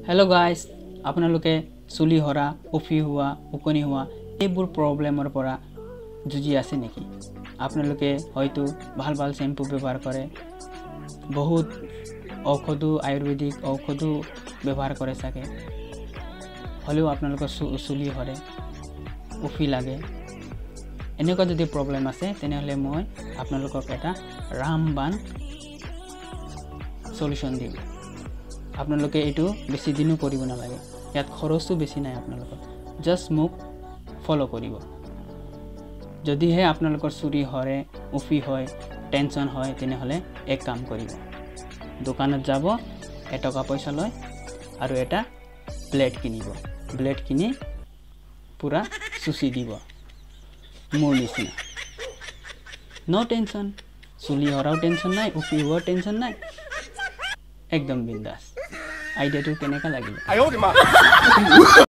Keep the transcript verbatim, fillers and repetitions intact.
hello guys আপোনালোকে চুলি হৰা উফি হোৱা উকনি হোৱা এইবোৰ প্ৰবলেমৰ পৰা যুজি আছে নেকি আপোনালোকে হয়তো ভাল ভাল শ্যাম্পু ব্যৱহাৰ কৰে বহুত ঔষধ আয়ুৰ্বেদিক ঔষধ ব্যৱহাৰ কৰে সাকে হলেও আপোনালোকৰ চুলি হৰে উফি লাগে এনেকুৱা যদি প্ৰবলেম আছে তেনেহলে মই আপোনালোকক এটা ৰামবান সলিউশন দিম আপোনালোকে এটো বেছি দিনো কৰিব নালাগে ইয়াত খৰচও বেছি নাই আপোনালোকৰ জাস্ট মোক ফলো কৰিব যদি হে আপোনালোকৰ চুলি হৰে উফি হয় টেনচন হয় তেনেহলে এক কাম কৰিব দোকানত যাব এটকা পইচা লয় আৰু এটা ব্লেড কিনিব ব্লেড কিনি পুরা সুচি দিব মোৰ নিচিনা নো টেনশন চুলি হৰাও টেনশন নাই উফি হোৱা টেনশন নাই एकदम बिंदास आइडिया तो केनेका लागिल